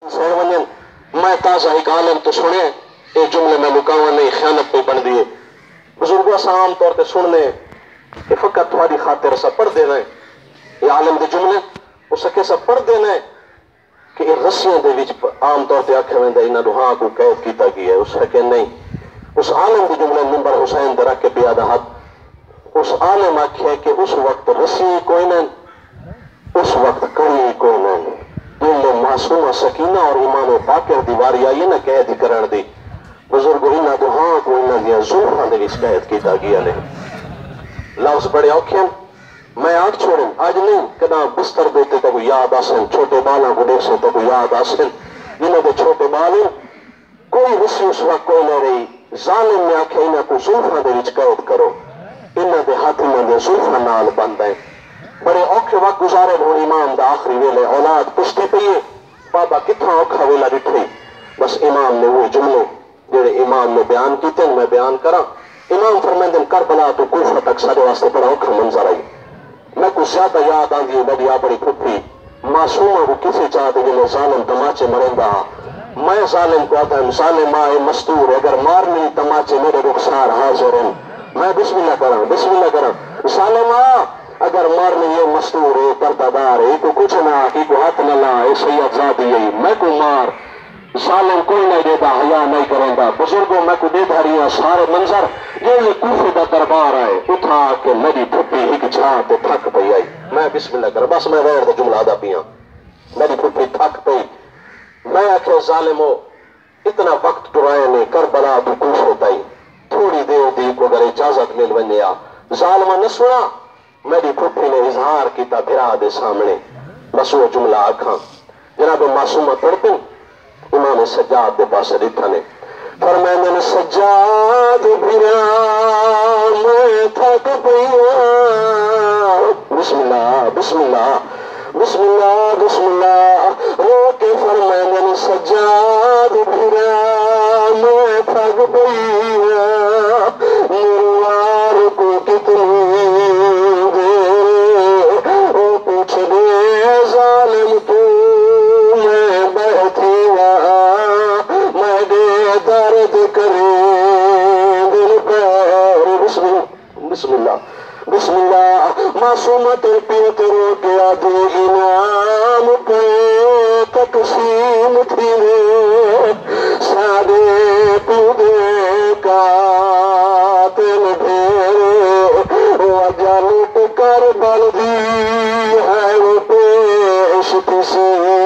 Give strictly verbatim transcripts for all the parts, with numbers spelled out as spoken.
میں تازہ ایک عالم تو سنے یہ جملے میں لکاوا نہیں خیانت پہ بن دیے بزرگوں سے عام طور پہ سننے یہ فقط تھوڑی خاطر سا پڑھ دینا ہے یہ عالم دے جملے اس کے سا پڑھ دینا ہے کہ یہ رسیاں دے وچ عام طور پہ آکھے ویندا انہاں نوں ہاں کو قید کیتا گیا ہے اس کے نہیں اس عالم دے جملے منبر حسین دے رکھ کے پیادہ ہاتھ اس عالم آکھے کہ اس وقت رسی کوئی نہیں اس وقت کڑی کوئی نہیں دل معصومہ سکینہ اور ایمان و باقر دیواری آئی نہ قید کرن دی بزرگ انہاں دے ہاں کو انہاں دیا زلفاں دے وچ قید کیتا گیا نے لفظ بڑے اوکھے میں آنکھ چھوڑوں آج نہیں کدا بستر دیتے تو کوئی یاد آسن چھوٹے بالاں کو دیکھ سے تو کوئی یاد آسن انہاں دے چھوٹے بالوں کوئی رسی اس وقت کوئی نہ رہی ظالم نے آکھے انہاں کو زلفاں دے وچ قید کرو انہاں دے ہاتھ انہاں دے زلفاں نال بند ہیں بڑے اوکھے وقت گزارے ہو امام دا آخری ویلے اولاد پشتے پئیے بابا کتنا اوکھا ویلا ڈٹھے بس امام نے وہ جملے جڑے امام نے بیان کیتے میں بیان کراں امام فرمائندے کربلا تو کوفہ تک سارے واسطے بڑا اوکھا منظر آئی میں کو زیادہ یاد آندی ہے بڑی بڑی پھپھی معصومہ کو کسی چاہتے جنہیں ظالم تماچے مرندہ میں ظالم کو آتا ہے ظالم آئے مستور اگر مارنی تماچے میرے رخسار حاضر ہیں میں بسم اللہ کراں بسم اللہ کراں ظالم آ اگر مارنے یہ مستور ہے پردادار ہے کو کچھ نہ کی کو ہاتھ نہ لائے سید زادی ہے میں کو مار ظالم کوئی نہیں دیتا حیا نہیں کریں گا بزرگوں میں کو دے دھاریاں سارے منظر یہ یہ کوفے دا دربار آئے اٹھا کے میری پھپھی ایک چھاں تے تھک پئی آئی میں بسم اللہ کرا بس میں غیر دا جملہ آدھا پیاں میری پھپھی تھک پئی میں آکھے ظالمو اتنا وقت ٹرائے نے کربلا تو کوفے تائی تھوڑی دیر دی کو اگر اجازت مل ونیا ظالمہ نہ سنا میری پھپھی نے اظہار کیتا بھرا دے سامنے بس وہ جملہ آکھاں جناب معصومہ پڑھتے امام سجاد دے پاس ریٹھا نے فرمائندے نے سجاد بھرا میں تھک پیا بسم اللہ بسم اللہ بسم اللہ بسم اللہ رو کے فرمائندے نے سجاد بھرا میں تھک پیا مروار کو کتنی ظالم تو میں بیٹھی وہاں میں دے درد کرے دل پر بسم اللہ بسم اللہ بسم اللہ معصومت پیت رو کے آدھے انعام پہ تقسیم تھی سادے پودے کا تل بھیرے وجہ لٹ کر بل دی ہے وہ پیش کسی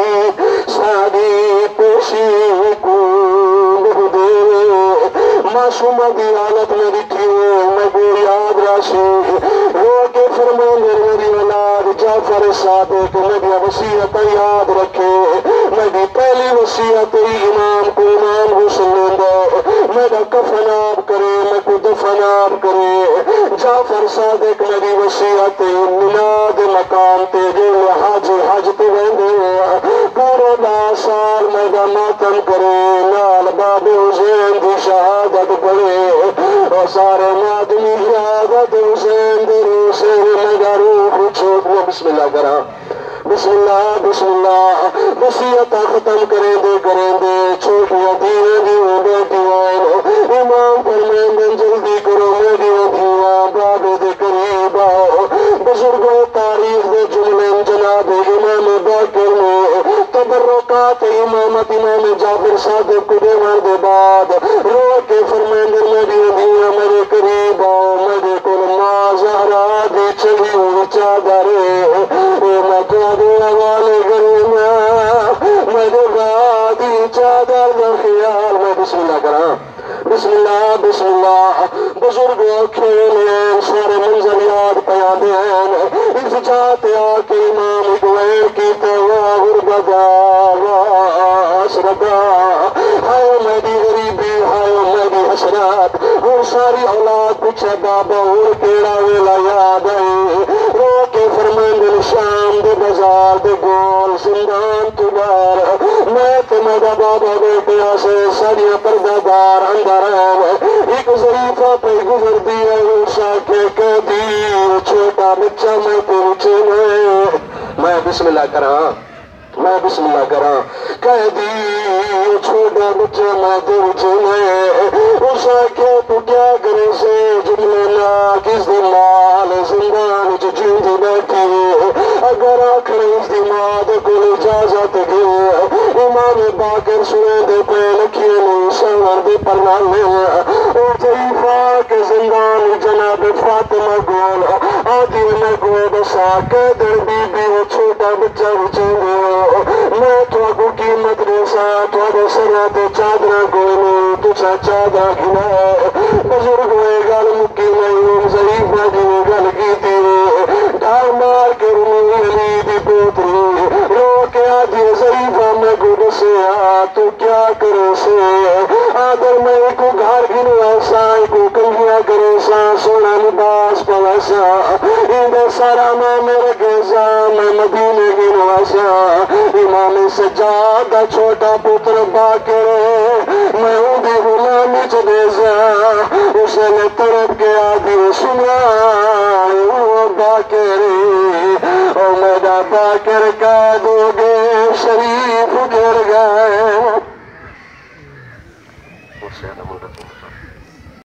سادی پیشی کو دے معصومہ دی حالت میں دکھی میں کو یاد راشی رو کے فرمان میری اولاد جعفر صادق میری وصیت یاد رکھے میری پہلی وصیت امام کو امام غسل دے میرا کفن آپ کرے میں کو دفن آپ کرے جعفر صادق میری وصیت ملاد مقام تے جو حج حج تے ویندے پورے دا سال میرا ماتم کرے نال باب حسین دی شہادت پڑھے اور سارے مادمی شہادت حسین دی روح سے میرا روح چھوڑ بسم اللہ کرا بسم اللہ بسم اللہ وصیت ختم کریں دے کریں دے چھوٹیاں دیویں دیویں بیٹیاں امام فرمائیں جلدی کرو میری دیواں بابے دے قریب آؤ بزرگوں تاریخ دے جملے جناب امام باقر نے تبرکات امامت امام جعفر صادق کو دیوان دے بعد رو کے فرمائیں میری دیواں میرے قریب آؤ میرے کل ماں زہرا دی چلی ہوئی چادرے میں تیرے حوالے کروں میرے بادی چادر دا خیال میں بسم اللہ کراں بسم اللہ بسم اللہ بزرگ کھیلے سارے منظر یاد پیا دین اس جاتے آکے امام اگویر کی توا غربدا واسردا ہائے میری غریبی ہائے میری حسرات وہ ساری اولاد پچھے بابا اور کیڑا ویلا یاد آئے رو کے فرمائن شام دے بازار دے گول زندان تبار میں تے میرا بابا بیٹے آسے ساریاں پردہ دار اندر ایک ظریفہ پہ گزر دیا اوشا کے قیدی چھوٹا بچہ میں پہنچے میں میں بسم اللہ کراں میں بسم اللہ کرا کہہ دی چھوٹا بچہ میں تیرے چلے اس آکھے تو کیا کرے سے جملے نا کس دی مال زندان چ جیندی بیٹھی اگر آخر اس دی ماں دے کول اجازت گئے امام باقر سنے دے پہ لکھیے نہیں سور دے پرنالے او ضعیفہ کے زندان جناب فاطمہ گول آدھی میں گوئے بسا کہ در بی بی وہ چھوٹا بچہ بچے میں تو اگو قیمت ریسا تو اگو سرات چادرہ کوئی نہیں تجھا چادرہ گھنا بزرگ ہوئے گل مکی نہیں ضعیفہ جی گل کی تھی ڈھار مار کے رنی علی دی پوتری رو کے آدھی ضعیفہ میں کو دسیا تو کیا کرے سے آدر میں کو گھر گھنو ایسا کو کنگیا کرے سا سونا لباس پویسا ایدہ سارا میں میرے گیزا میں مدینے گھنو ایسا امام سجادہ چھوٹا پتر باکر میں ہوں بھی غلامی چدیزا اسے نے طرف کے آدھی سنا باکر او میرا باکر کا دو گے شریف گر